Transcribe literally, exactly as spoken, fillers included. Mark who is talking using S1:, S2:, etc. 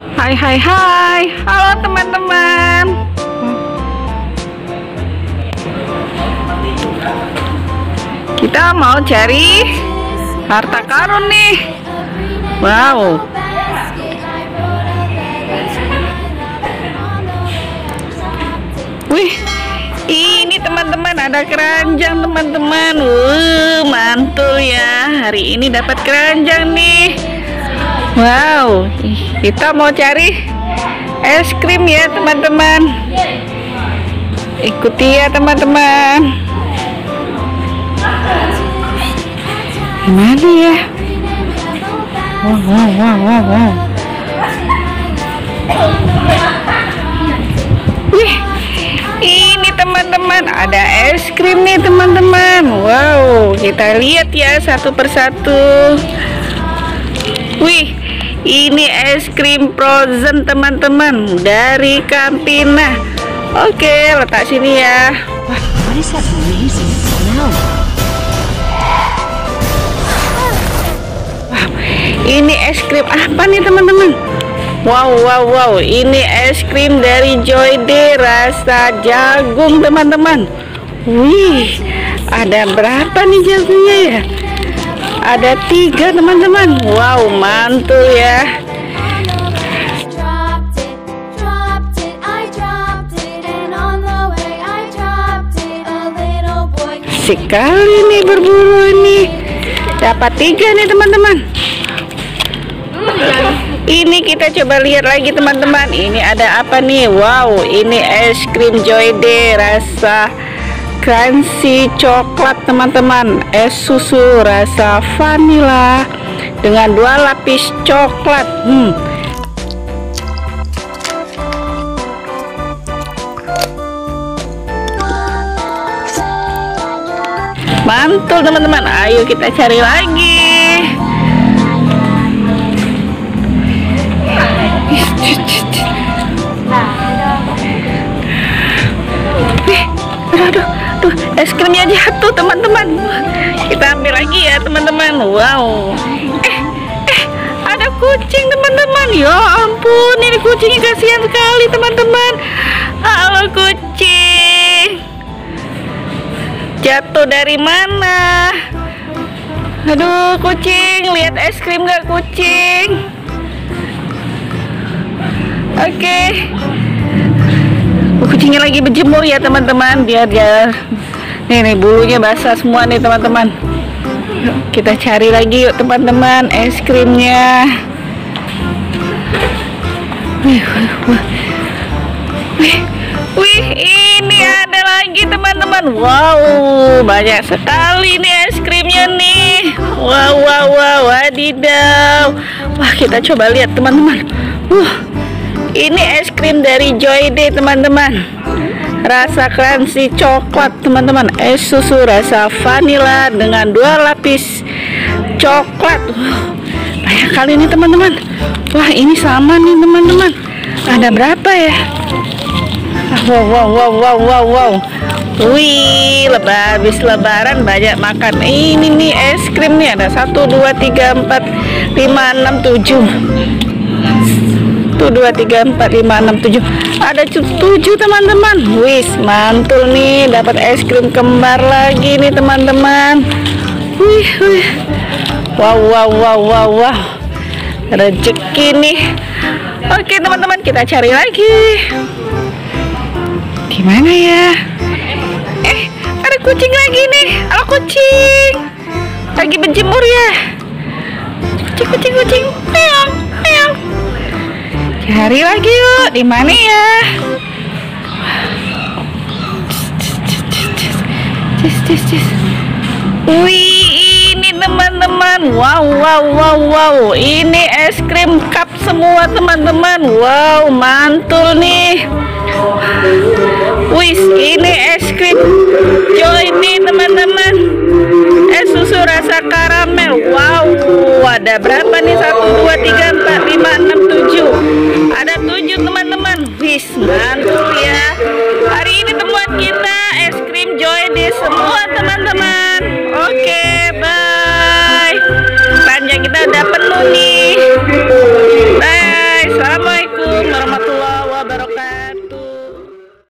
S1: Hai hai hai, halo teman-teman. Kita mau cari harta karun nih. Wow. Wih, ini teman-teman ada keranjang teman-teman. Wuh, mantul ya. Hari ini dapat keranjang nih. Wow, kita mau cari es krim ya teman-teman. Ikuti ya teman-teman. Gimana ya? Wow, wow, wow, wow, wow. Wih, ini teman-teman ada es krim nih teman-teman. Wow, kita lihat ya satu persatu. Wih, ini es krim frozen teman-teman dari Campina. Oke, letak sini ya. Wah, what is that amazing smell? Wow, ini es krim apa nih teman-teman? Wow, wow, wow, ini es krim dari Joyday rasa jagung teman-teman. Wih, ada berapa nih jagungnya ya? Ada tiga teman-teman. Wow, mantul ya. Sekali nih berburu ini. Dapat tiga nih teman-teman. Ini kita coba lihat lagi teman-teman. Ini ada apa nih? Wow, ini es krim Joyday rasa crunchy coklat teman-teman, es susu rasa vanilla dengan dua lapis coklat. Hmm. Mantul teman-teman. Ayo kita cari lagi. Aduh, aduh, es krimnya jatuh teman-teman. Kita ambil lagi ya teman-teman. Wow. Eh, eh, ada kucing teman-teman. Ya ampun, ini kucingnya kasihan sekali teman-teman. Halo kucing. Jatuh dari mana? Aduh kucing, lihat es krim gak kucing? Oke. Okay. Kucingnya lagi berjemur ya teman-teman, biar dia nih, nih bulunya basah semua nih teman-teman. Kita cari lagi yuk teman-teman es krimnya. Wih, wih, wih, wih, ini ada lagi teman-teman. Wow, banyak sekali nih es krimnya nih. Wow, wow, wow, wadidaw. Wah, kita coba lihat teman-teman. Uh. Ini es krim dari Joyday teman-teman, rasa crunchy coklat teman-teman, es susu rasa vanilla dengan dua lapis coklat. Wow, banyak kali ini teman-teman. Wah, ini sama nih teman-teman. Ada berapa ya? Wow, wow, wow, wow, wow, wow. Wih, lebar, habis lebaran banyak makan. Ini nih es krim nih, ada satu, dua, tiga, empat, lima, enam, tujuh. dua, tiga, empat, lima, enam, tujuh. Ada tujuh teman-teman. Wis, mantul nih, dapat es krim kembar lagi nih teman-teman. Wih, wih. Wow, wow, wow, wow, wow. Rezeki nih. Oke teman-teman, kita cari lagi. Gimana ya? Eh, ada kucing lagi nih. Halo kucing. Lagi berjemur ya. Kucing, kucing, kucing. Meong, meong. Cari lagi yuk, di mana ya? Cis, cis, cis. Wih, ini teman-teman. Wow, wow, wow, wow. Ini es krim cup semua teman-teman. Wow, mantul nih. Wih, ini es krim Joyday teman-teman. Es susu rasa karamel. Wow, ada berapa nih? Satu, dua, tiga, empat, lima, enam, tujuh. Ada tujuh teman-teman. Wis, mantul ya. Hari ini temuan kita es krim Joyday semua teman-teman. Oke, bye. Keranjang kita udah penuh nih. Bye. Assalamualaikum. wabarakatuh.